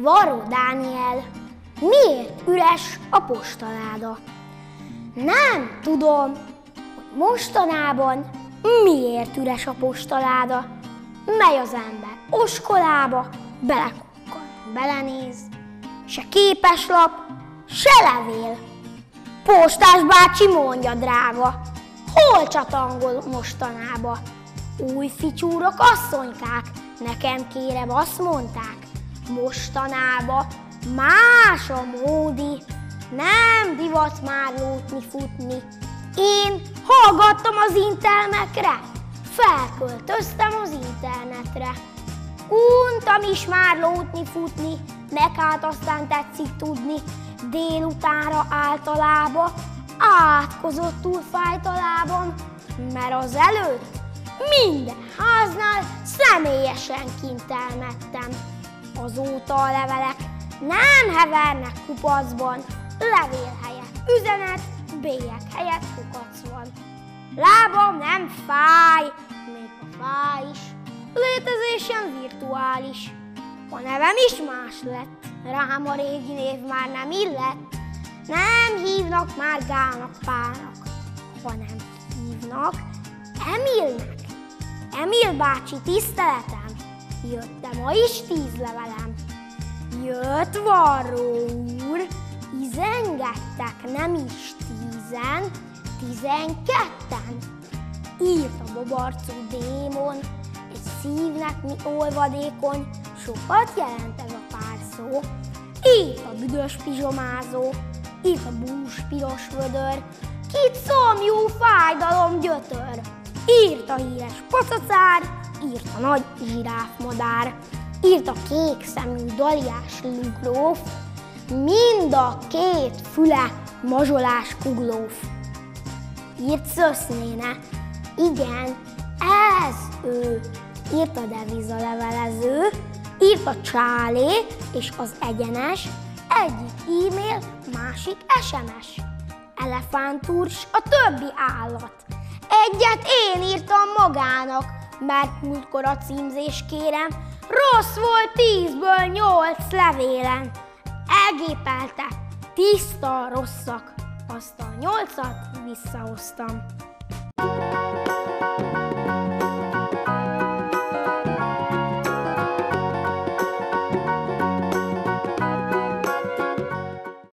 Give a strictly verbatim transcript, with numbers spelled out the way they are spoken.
Varró Dániel, miért üres a postaláda? Nem tudom, hogy mostanában miért üres a postaláda. Megy az ember oskolába, belekukkan, belenéz, se képeslap, se levél. Postás bácsi mondja, drága, hol csatangol mostanába? Új ficsúrok, asszonykák, nekem kérem azt mondták, mostanába más a módi, nem divat már lótni, futni. Én hallgattam az intelmekre, felköltöztem az internetre. Untam is már lótni, futni, meg hát aztán tetszik tudni, délutánra általában átkozottul fájt a lábam, mert az előtt minden háznál személyesen kint elmettem. Azóta a levelek nem hevernek kupacban, levél helyett üzenet, bélyeg helyett kukac van. Lábam nem fáj, még ha fáj is, létezésem virtuális. A nevem is más lett, rám a régi név már nem illett. Nem hívnak már Gának, Pának, hanem hívnak Emilnek. Emil bácsi, tiszteletem, jöttem ma is tíz levelem. Jött Varró úr, izengettek nem is tízen, tizenketten. Írt a bobarcú démon, egy szívnek mi olvadékony, sokat jelent ez a pár szó. Írt a büdös pizsomázó, írt a bús piros vödör, kit szomjú fájdalom gyötör. Írt a híres pacacár, írt a nagy zsiráfmadár, írt a kék szemű daliás luglóf, mind a két füle mazsolás kuglóf. Írt Szösznéne, igen, ez ő. Írt a devizalevelező, írt a csálé és az egyenes, egyik e-mail, másik es em es. Elefántúrs a többi állat. Egyet én írtam magának, mert múltkor a címzés kérem, rossz volt tízből nyolc levélen. Elgépelte, tiszta rosszak, azt a nyolcat visszahoztam.